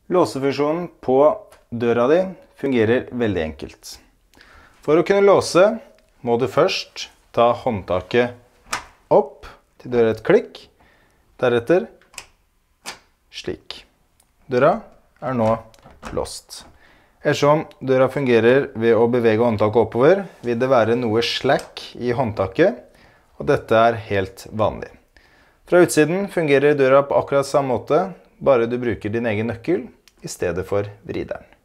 Låsefunksjonen på døra di fungerer veldig enkelt. For å kunne låse må du først ta håndtaket opp til døra et klikk, deretter slik. Døra er nå låst. Ettersom døra fungerer ved å bevege håndtaket oppover, vil det være noe slack i håndtaket, og dette er helt vanlig. Fra utsiden fungerer døra på akkurat samme måte, bare du bruker din egen nøkkel i stedet for vrideren.